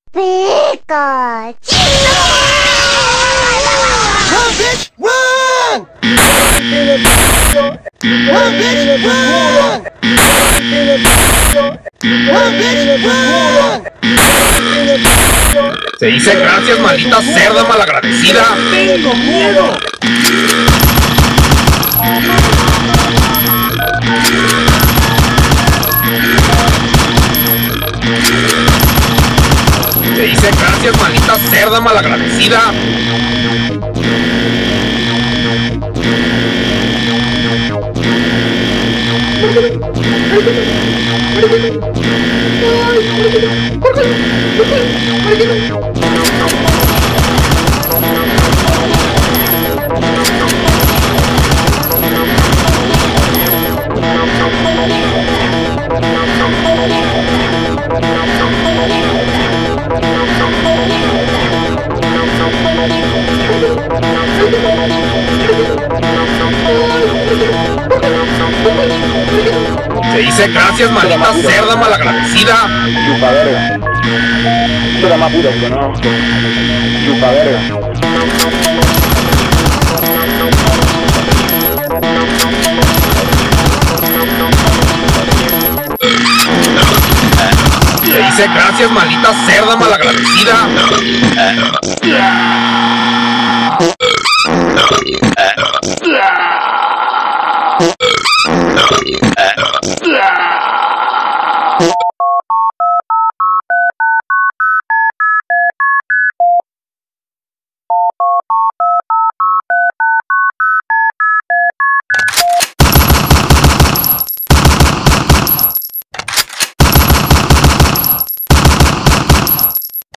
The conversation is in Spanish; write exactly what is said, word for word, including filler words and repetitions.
Pikachu! Run, bitch! Run! Run, bitch! Run! Run, bitch! Run! Se dice gracias, maldita cerda malagradecida. ¡Tengo miedo! Se dice gracias, maldita cerda malagradecida. Se dice gracias, maldita cerda malagradecida. Chupa verga. Esto era más puro que conozco. Chupa verga. Se dice gracias, maldita cerda malagradecida.